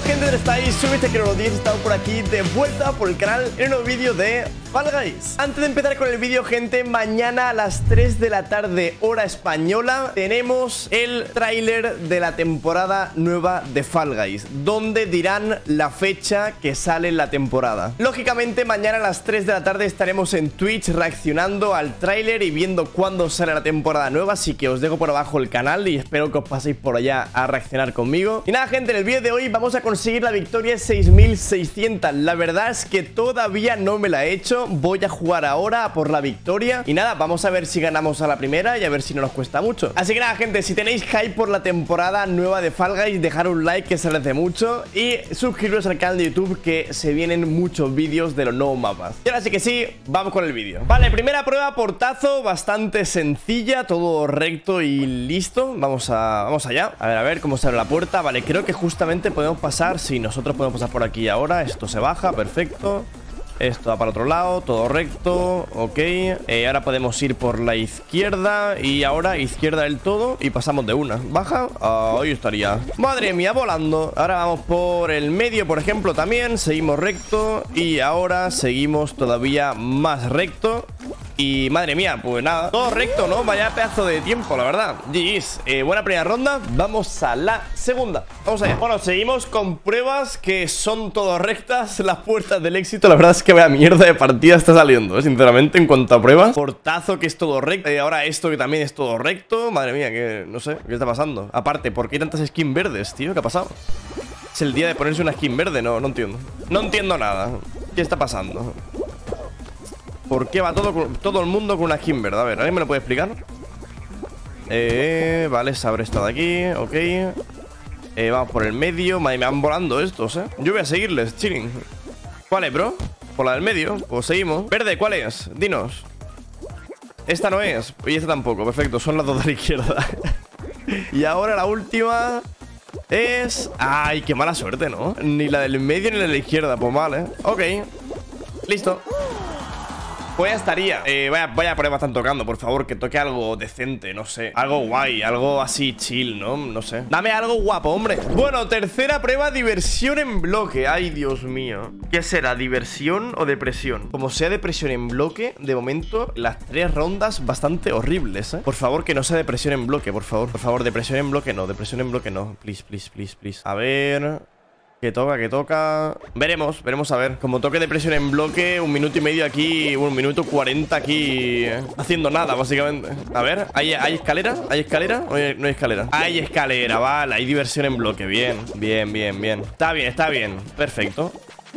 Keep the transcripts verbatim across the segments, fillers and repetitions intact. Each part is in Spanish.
gente, ¿dónde estáis? Soy Mister Crono diez, he estado por aquí de vuelta por el canal en un nuevo vídeo de Fall Guys. Antes de empezar con el vídeo, gente, mañana a las tres de la tarde, hora española, tenemos el tráiler de la temporada nueva de Fall Guys, donde dirán la fecha que sale la temporada. Lógicamente, mañana a las tres de la tarde estaremos en Twitch reaccionando al tráiler y viendo cuándo sale la temporada nueva, así que os dejo por abajo el canal y espero que os paséis por allá a reaccionar conmigo. Y nada, gente, en el vídeo de hoy vamos a conseguir la victoria seis mil seiscientos. La verdad es que todavía no me la he hecho. Voy a jugar ahora por la victoria. Y nada, vamos a ver si ganamos a la primera y a ver si no nos cuesta mucho. Así que nada, gente, si tenéis hype por la temporada nueva de Fall Guys, dejar un like, que se agradece mucho. Y suscribiros al canal de YouTube, que se vienen muchos vídeos de los nuevos mapas. Y ahora sí que sí, vamos con el vídeo. Vale, primera prueba, portazo, bastante sencilla, todo recto y listo. Vamos a, vamos allá. A ver, a ver cómo se abre la puerta. Vale, creo que justamente podemos pasar. Sí, nosotros podemos pasar por aquí ahora. Esto se baja, perfecto. Esto va para otro lado, todo recto. Ok, eh, ahora podemos ir por la izquierda. Y ahora izquierda del todo y pasamos de una. Baja, ahí estaría. Madre mía, volando. Ahora vamos por el medio, por ejemplo, también. Seguimos recto y ahora seguimos todavía más recto. Y madre mía, pues nada, todo recto, ¿no? Vaya pedazo de tiempo, la verdad. G G's, eh, buena primera ronda. Vamos a la segunda. Vamos allá. Bueno, seguimos con pruebas que son todas rectas. Las puertas del éxito. La verdad es que vaya mierda de partida está saliendo, ¿eh? Sinceramente, en cuanto a pruebas. Portazo, que es todo recto. eh, Ahora esto, que también es todo recto. Madre mía, que no sé, ¿qué está pasando? Aparte, ¿por qué hay tantas skins verdes, tío? ¿Qué ha pasado? Es el día de ponerse una skin verde, no, no entiendo. No entiendo nada. ¿Qué está pasando? ¿Por qué va todo, todo el mundo con una skin verde? A ver, ¿alguien me lo puede explicar? Eh, vale, se abre esto de aquí, ok. eh, Vamos por el medio. Madre, me van volando estos, eh. Yo voy a seguirles, chilling. ¿Cuál es, bro? Por la del medio, pues seguimos. Verde, ¿cuál es? Dinos. Esta no es, y esta tampoco, perfecto, son las dos de la izquierda. Y ahora la última es... Ay, qué mala suerte, ¿no? Ni la del medio ni la de la izquierda, pues mal, eh. Ok, listo. Pues ya estaría. eh, vaya, vaya prueba están tocando, por favor, que toque algo decente, no sé. Algo guay, algo así chill, ¿no? No sé. Dame algo guapo, hombre. Bueno, tercera prueba, diversión en bloque. Ay, Dios mío. ¿Qué será? ¿Diversión o depresión? Como sea depresión en bloque, de momento, las tres rondas bastante horribles, ¿eh? Por favor, que no sea depresión en bloque, por favor. Por favor, depresión en bloque no, depresión en bloque no. Please, please, please, please. A ver... Que toca, que toca. Veremos, veremos a ver. Como toque de presión en bloque, un minuto y medio aquí, un minuto cuarenta aquí, eh, haciendo nada, básicamente. A ver, ¿hay, ¿hay escalera? ¿Hay escalera? ¿O no hay escalera? Hay escalera, vale, hay diversión en bloque. Bien, bien, bien, bien. Está bien, está bien, perfecto.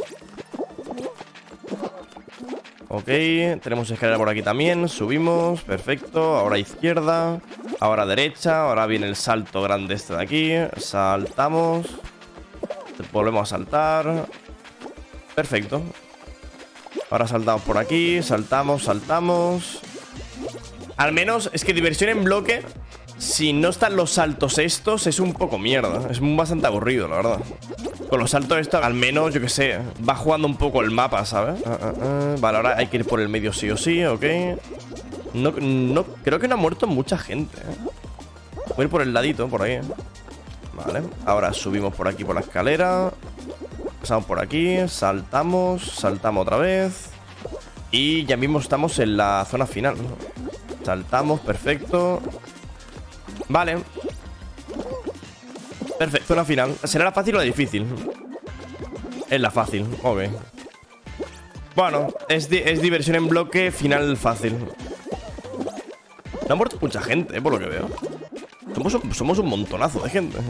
Ok, tenemos escalera por aquí también. Subimos, perfecto. Ahora izquierda, ahora derecha. Ahora viene el salto grande este de aquí. Saltamos. Volvemos a saltar. Perfecto. Ahora saltamos por aquí. Saltamos, saltamos. Al menos es que diversión en bloque, si no están los saltos estos, es un poco mierda. Es bastante aburrido, la verdad. Con los saltos estos, al menos, yo que sé, va jugando un poco el mapa, ¿sabes? Uh, uh, uh. Vale, ahora hay que ir por el medio sí o sí, ok. No, no, creo que no ha muerto mucha gente, ¿eh? Voy a ir por el ladito, por ahí. Vale, ahora subimos por aquí por la escalera. Pasamos por aquí, saltamos, saltamos otra vez. Y ya mismo estamos en la zona final. Saltamos, perfecto. Vale. Perfecto, zona final. ¿Será la fácil o la difícil? Es la fácil, ok. Bueno, es, di es diversión en bloque, final fácil. No ha muerto mucha gente, eh, por lo que veo. Somos, somos un montonazo de gente.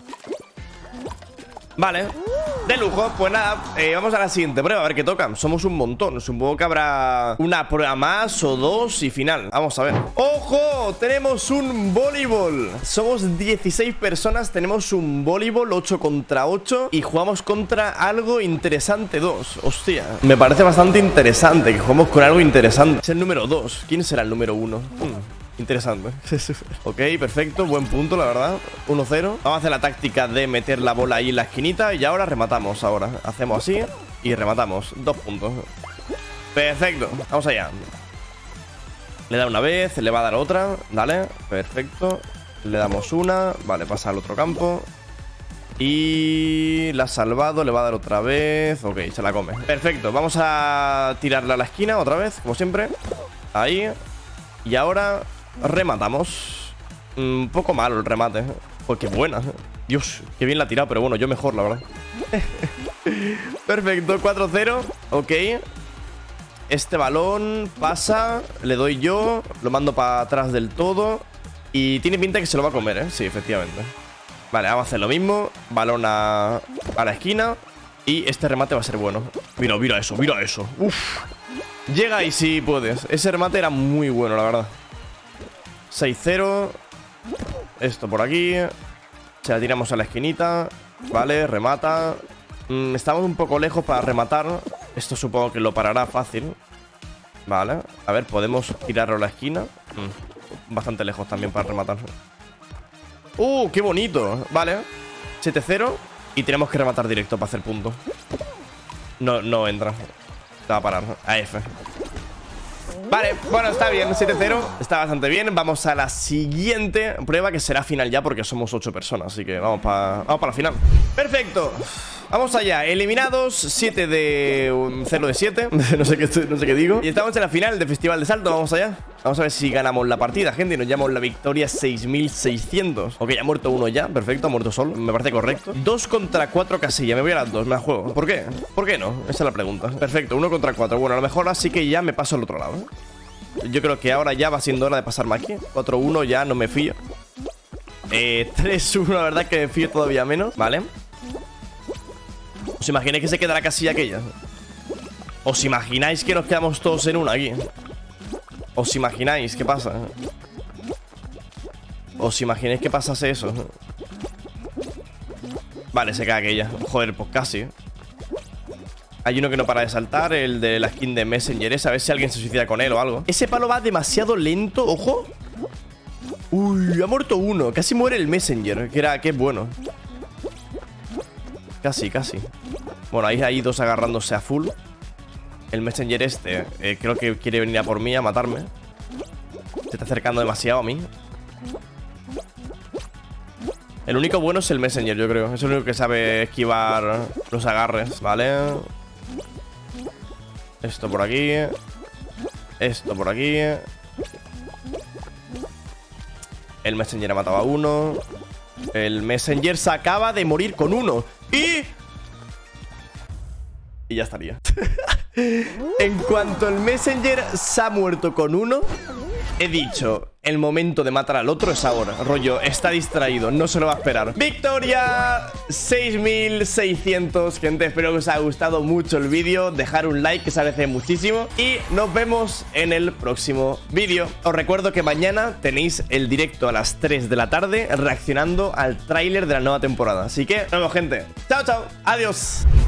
Vale, de lujo. Pues nada, eh, vamos a la siguiente prueba, a ver qué toca. Somos un montón, supongo que habrá una prueba más o dos y final. Vamos a ver. ¡Ojo! Tenemos un voleibol. Somos dieciséis personas, tenemos un voleibol ocho contra ocho. Y jugamos contra algo interesante dos. Hostia, me parece bastante interesante que juguemos con algo interesante. Es el número dos. ¿Quién será el número uno? Hmm. Interesante. Ok, perfecto, buen punto, la verdad. uno cero. Vamos a hacer la táctica de meter la bola ahí en la esquinita. Y ahora rematamos, ahora. Hacemos así y rematamos. Dos puntos. Perfecto, vamos allá. Le da una vez, le va a dar otra. Dale, perfecto. Le damos una, vale, pasa al otro campo. Y la ha salvado, le va a dar otra vez. Ok, se la come. Perfecto, vamos a tirarla a la esquina otra vez, como siempre. Ahí. Y ahora rematamos. Un poco malo el remate. Pues qué buena. Dios, qué bien la ha tirado, pero bueno, yo mejor, la verdad. Perfecto, cuatro cero. Ok. Este balón pasa. Le doy yo. Lo mando para atrás del todo. Y tiene pinta que se lo va a comer, ¿eh? Sí, efectivamente. Vale, vamos a hacer lo mismo. Balón a, a la esquina. Y este remate va a ser bueno. Mira, mira eso, mira eso. Uf. Llega y sí puedes. Ese remate era muy bueno, la verdad. seis cero. Esto por aquí. Se la tiramos a la esquinita. Vale, remata. mm, Estamos un poco lejos para rematar. Esto supongo que lo parará fácil. Vale, a ver, podemos tirarlo a la esquina. mm, Bastante lejos también para rematar. ¡Uh, qué bonito! Vale, siete cero. Y tenemos que rematar directo para hacer punto. No, no entra. Se va a parar, a F. Vale, bueno, está bien, siete cero. Está bastante bien, vamos a la siguiente prueba, que será final ya, porque somos ocho personas. Así que vamos para vamos para la final. Perfecto, vamos allá, eliminados, siete de... cero de siete. no, sé qué, no sé qué digo. Y estamos en la final del Festival de Salto, vamos allá. Vamos a ver si ganamos la partida, gente, y nos llevamos la victoria seis mil seiscientos. Ok, ha muerto uno ya, perfecto, ha muerto solo, me parece correcto. Dos contra cuatro casillas, me voy a las dos, me la juego. ¿Por qué? ¿Por qué no? Esa es la pregunta. Perfecto, uno contra cuatro, bueno, a lo mejor así que ya me paso al otro lado, ¿eh? Yo creo que ahora ya va siendo hora de pasarme aquí. cuatro uno ya no me fío. Eh, tres uno, la verdad que me fío todavía menos. Vale. ¿Os imagináis que se queda la casilla aquella? ¿Os imagináis que nos quedamos todos en una aquí? ¿Os imagináis qué pasa? ¿Os imagináis que pasase eso? Vale, se cae aquella. Joder, pues casi. Hay uno que no para de saltar, el de la skin de Messenger. Es a ver si alguien se suicida con él o algo. Ese palo va demasiado lento, ojo. Uy, ha muerto uno. Casi muere el Messenger, que era, que es bueno. Casi, casi. Bueno, ahí hay dos agarrándose a full. El Messenger este eh, creo que quiere venir a por mí, a matarme. Se está acercando demasiado a mí. El único bueno es el Messenger, yo creo. Es el único que sabe esquivar los agarres, ¿vale? Esto por aquí. Esto por aquí. El Messenger ha matado a uno. El Messenger se acaba de morir con uno. Y... Y ya estaría. En cuanto el Messenger se ha muerto con uno, he dicho, el momento de matar al otro es ahora. Rollo, está distraído, no se lo va a esperar. Victoria seis mil seiscientos, gente, espero que os haya gustado mucho el vídeo. Dejar un like, que se agradece muchísimo. Y nos vemos en el próximo vídeo. Os recuerdo que mañana tenéis el directo a las tres de la tarde reaccionando al tráiler de la nueva temporada. Así que, nos vemos, gente. Chao, chao, adiós.